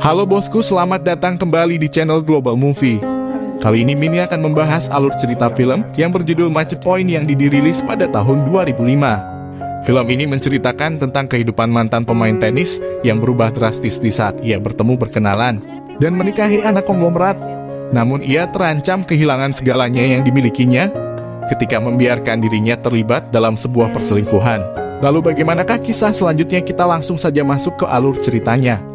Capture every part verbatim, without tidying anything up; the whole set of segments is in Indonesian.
Halo bosku, selamat datang kembali di channel Global Movie. Kali ini Mini akan membahas alur cerita film yang berjudul Match Point yang dirilis pada tahun dua ribu lima. Film ini menceritakan tentang kehidupan mantan pemain tenis yang berubah drastis di saat ia bertemu berkenalan dan menikahi anak konglomerat. Namun ia terancam kehilangan segalanya yang dimilikinya ketika membiarkan dirinya terlibat dalam sebuah perselingkuhan. Lalu bagaimanakah kisah selanjutnya? Kita langsung saja masuk ke alur ceritanya.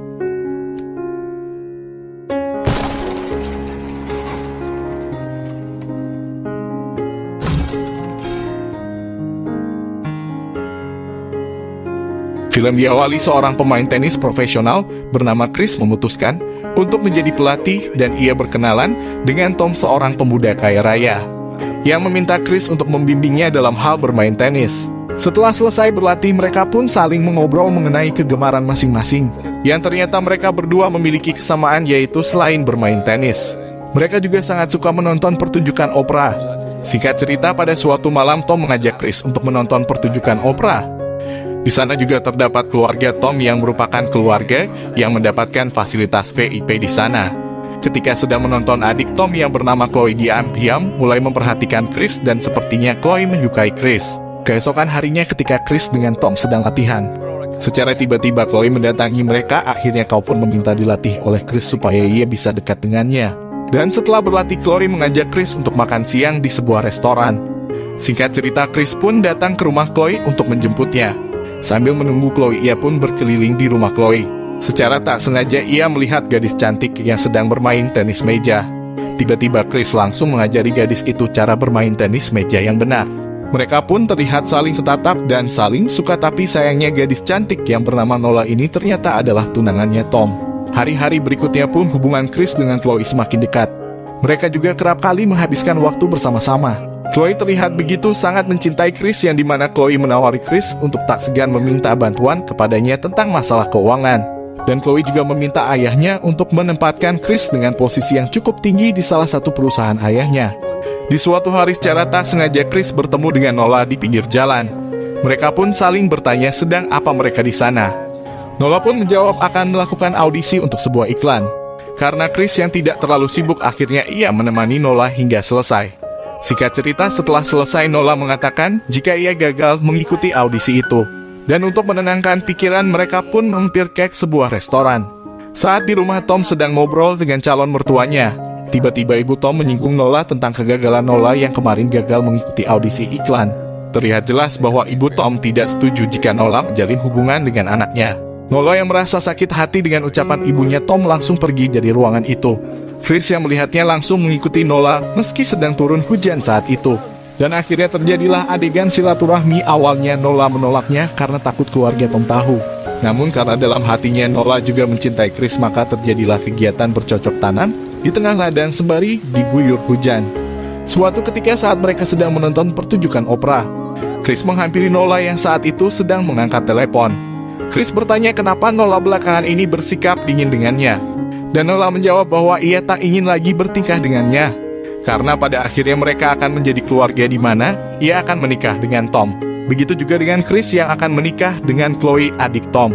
Film diawali seorang pemain tenis profesional bernama Chris memutuskan untuk menjadi pelatih dan ia berkenalan dengan Tom, seorang pemuda kaya raya, yang meminta Chris untuk membimbingnya dalam hal bermain tenis. Setelah selesai berlatih, mereka pun saling mengobrol mengenai kegemaran masing-masing, yang ternyata mereka berdua memiliki kesamaan, yaitu selain bermain tenis, mereka juga sangat suka menonton pertunjukan opera. Singkat cerita, pada suatu malam Tom mengajak Chris untuk menonton pertunjukan opera. Di sana juga terdapat keluarga Tom yang merupakan keluarga yang mendapatkan fasilitas V I P di sana. Ketika sedang menonton, adik Tom yang bernama Chloe diam-diam mulai memperhatikan Chris dan sepertinya Chloe menyukai Chris. Keesokan harinya ketika Chris dengan Tom sedang latihan, secara tiba-tiba Chloe mendatangi mereka. Akhirnya kau pun meminta dilatih oleh Chris supaya ia bisa dekat dengannya. Dan setelah berlatih, Chloe mengajak Chris untuk makan siang di sebuah restoran. Singkat cerita, Chris pun datang ke rumah Chloe untuk menjemputnya. Sambil menunggu Chloe, ia pun berkeliling di rumah Chloe. Secara tak sengaja ia melihat gadis cantik yang sedang bermain tenis meja. Tiba-tiba Chris langsung mengajari gadis itu cara bermain tenis meja yang benar. Mereka pun terlihat saling tertatap dan saling suka, tapi sayangnya gadis cantik yang bernama Nola ini ternyata adalah tunangannya Tom. Hari-hari berikutnya pun hubungan Chris dengan Chloe semakin dekat. Mereka juga kerap kali menghabiskan waktu bersama-sama. Chloe terlihat begitu sangat mencintai Chris, yang dimana Chloe menawari Chris untuk tak segan meminta bantuan kepadanya tentang masalah keuangan. Dan Chloe juga meminta ayahnya untuk menempatkan Chris dengan posisi yang cukup tinggi di salah satu perusahaan ayahnya. Di suatu hari secara tak sengaja Chris bertemu dengan Nola di pinggir jalan. Mereka pun saling bertanya sedang apa mereka di sana. Nola pun menjawab akan melakukan audisi untuk sebuah iklan. Karena Chris yang tidak terlalu sibuk, akhirnya ia menemani Nola hingga selesai. Singkat cerita, setelah selesai Nola mengatakan jika ia gagal mengikuti audisi itu. Dan untuk menenangkan pikiran, mereka pun mampir ke sebuah restoran. Saat di rumah, Tom sedang ngobrol dengan calon mertuanya. Tiba-tiba ibu Tom menyinggung Nola tentang kegagalan Nola yang kemarin gagal mengikuti audisi iklan. Terlihat jelas bahwa ibu Tom tidak setuju jika Nola menjalin hubungan dengan anaknya. Nola yang merasa sakit hati dengan ucapan ibunya Tom langsung pergi dari ruangan itu. Chris yang melihatnya langsung mengikuti Nola meski sedang turun hujan saat itu. Dan akhirnya terjadilah adegan silaturahmi. Awalnya Nola menolaknya karena takut keluarga Tom tahu. Namun karena dalam hatinya Nola juga mencintai Chris, maka terjadilah kegiatan bercocok tanam di tengah ladang sembari diguyur hujan. Suatu ketika saat mereka sedang menonton pertunjukan opera, Chris menghampiri Nola yang saat itu sedang mengangkat telepon. Chris bertanya kenapa Nola belakangan ini bersikap dingin dengannya. Dan Nola menjawab bahwa ia tak ingin lagi bertingkah dengannya, karena pada akhirnya mereka akan menjadi keluarga di mana ia akan menikah dengan Tom. Begitu juga dengan Chris yang akan menikah dengan Chloe, adik Tom.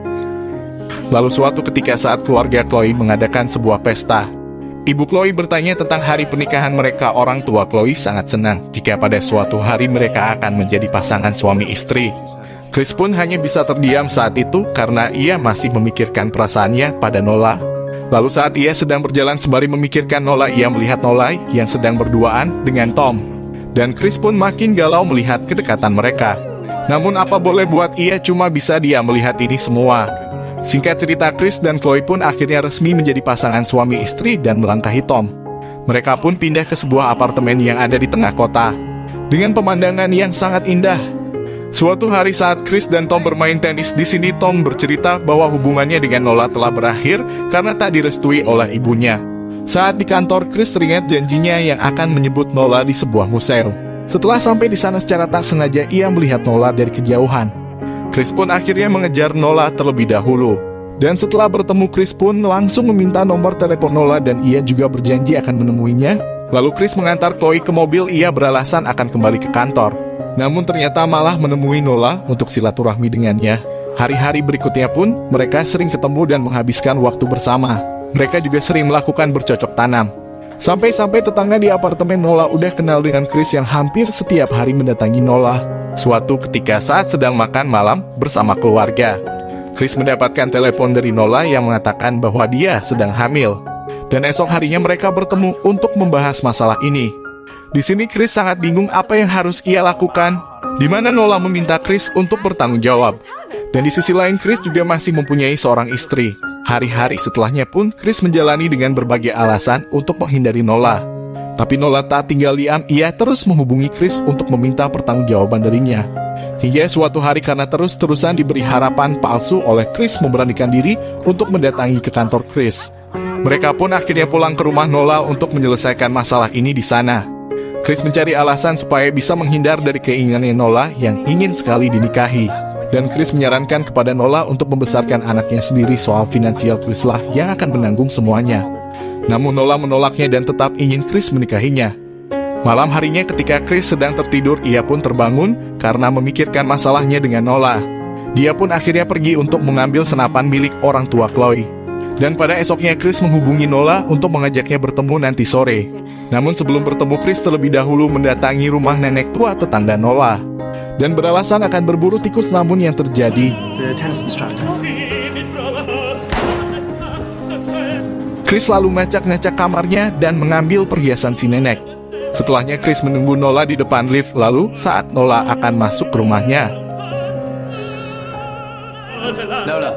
Lalu suatu ketika saat keluarga Chloe mengadakan sebuah pesta, ibu Chloe bertanya tentang hari pernikahan mereka. Orang tua Chloe sangat senang jika pada suatu hari mereka akan menjadi pasangan suami istri. Chris pun hanya bisa terdiam saat itu karena ia masih memikirkan perasaannya pada Nola. Lalu saat ia sedang berjalan sembari memikirkan Nola, ia melihat Nola yang sedang berduaan dengan Tom. Dan Chris pun makin galau melihat kedekatan mereka. Namun apa boleh buat, ia cuma bisa diam melihat ini semua. Singkat cerita, Chris dan Chloe pun akhirnya resmi menjadi pasangan suami istri dan melangkahi Tom. Mereka pun pindah ke sebuah apartemen yang ada di tengah kota, dengan pemandangan yang sangat indah. Suatu hari saat Chris dan Tom bermain tenis, di sini Tom bercerita bahwa hubungannya dengan Nola telah berakhir karena tak direstui oleh ibunya. Saat di kantor, Chris teringat janjinya yang akan menyebut Nola di sebuah museum. Setelah sampai di sana, secara tak sengaja ia melihat Nola dari kejauhan. Chris pun akhirnya mengejar Nola terlebih dahulu. Dan setelah bertemu, Chris pun langsung meminta nomor telepon Nola dan ia juga berjanji akan menemuinya. Lalu Chris mengantar Chloe ke mobil, ia beralasan akan kembali ke kantor. Namun ternyata malah menemui Nola untuk silaturahmi dengannya. Hari-hari berikutnya pun, mereka sering ketemu dan menghabiskan waktu bersama. Mereka juga sering melakukan bercocok tanam. Sampai-sampai tetangga di apartemen Nola udah kenal dengan Chris yang hampir setiap hari mendatangi Nola. Suatu ketika saat sedang makan malam bersama keluarga, Chris mendapatkan telepon dari Nola yang mengatakan bahwa dia sedang hamil. Dan esok harinya mereka bertemu untuk membahas masalah ini. Di sini Chris sangat bingung apa yang harus ia lakukan, di mana Nola meminta Chris untuk bertanggung jawab. Dan di sisi lain Chris juga masih mempunyai seorang istri. Hari-hari setelahnya pun Chris menjalani dengan berbagai alasan untuk menghindari Nola. Tapi Nola tak tinggal diam, ia terus menghubungi Chris untuk meminta pertanggungjawaban darinya. Hingga suatu hari karena terus-terusan diberi harapan palsu oleh Chris memberanikan diri untuk mendatangi ke kantor Chris. Mereka pun akhirnya pulang ke rumah Nola untuk menyelesaikan masalah ini di sana. Chris mencari alasan supaya bisa menghindar dari keinginannya Nola yang ingin sekali dinikahi. Dan Chris menyarankan kepada Nola untuk membesarkan anaknya sendiri, soal finansial Chris lah yang akan menanggung semuanya. Namun Nola menolaknya dan tetap ingin Chris menikahinya. Malam harinya ketika Chris sedang tertidur, ia pun terbangun karena memikirkan masalahnya dengan Nola. Dia pun akhirnya pergi untuk mengambil senapan milik orang tua Chloe. Dan pada esoknya Chris menghubungi Nola untuk mengajaknya bertemu nanti sore. Namun sebelum bertemu, Chris terlebih dahulu mendatangi rumah nenek tua tetangga Nola. Dan beralasan akan berburu tikus, namun yang terjadi, Chris lalu ngacak-ngacak kamarnya dan mengambil perhiasan si nenek. Setelahnya Chris menunggu Nola di depan lift, lalu saat Nola akan masuk ke rumahnya, Nola.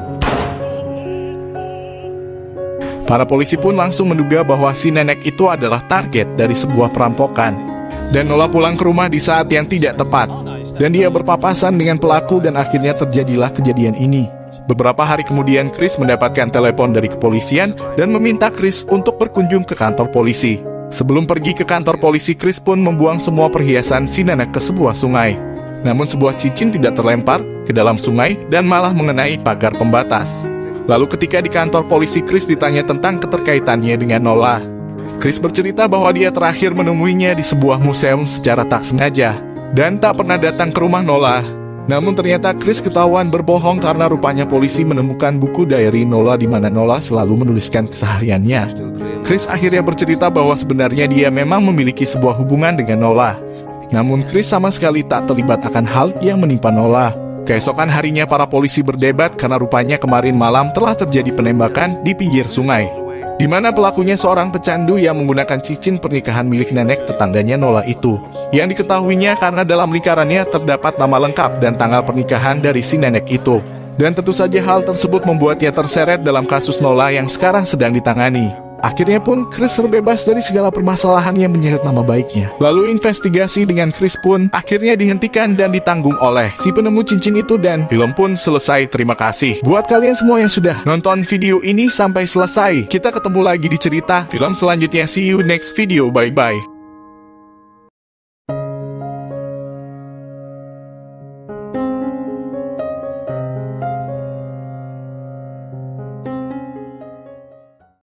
Para polisi pun langsung menduga bahwa si nenek itu adalah target dari sebuah perampokan. Dan Nola pulang ke rumah di saat yang tidak tepat. Dan dia berpapasan dengan pelaku dan akhirnya terjadilah kejadian ini. Beberapa hari kemudian Chris mendapatkan telepon dari kepolisian dan meminta Chris untuk berkunjung ke kantor polisi. Sebelum pergi ke kantor polisi, Chris pun membuang semua perhiasan si nenek ke sebuah sungai. Namun sebuah cincin tidak terlempar ke dalam sungai dan malah mengenai pagar pembatas. Lalu ketika di kantor polisi, Chris ditanya tentang keterkaitannya dengan Nola. Chris bercerita bahwa dia terakhir menemuinya di sebuah museum secara tak sengaja dan tak pernah datang ke rumah Nola. Namun ternyata Chris ketahuan berbohong karena rupanya polisi menemukan buku diary Nola di mana Nola selalu menuliskan kesehariannya. Chris akhirnya bercerita bahwa sebenarnya dia memang memiliki sebuah hubungan dengan Nola. Namun Chris sama sekali tak terlibat akan hal yang menimpa Nola. Keesokan harinya para polisi berdebat karena rupanya kemarin malam telah terjadi penembakan di pinggir sungai, di mana pelakunya seorang pecandu yang menggunakan cincin pernikahan milik nenek tetangganya Nola itu, yang diketahuinya karena dalam lingkarannya terdapat nama lengkap dan tanggal pernikahan dari si nenek itu. Dan tentu saja hal tersebut membuatnya terseret dalam kasus Nola yang sekarang sedang ditangani. Akhirnya pun Chris terbebas dari segala permasalahan yang menyeret nama baiknya. Lalu investigasi dengan Chris pun akhirnya dihentikan dan ditanggung oleh si penemu cincin itu, dan film pun selesai. Terima kasih buat kalian semua yang sudah nonton video ini sampai selesai. Kita ketemu lagi di cerita film selanjutnya. See you next video, bye bye.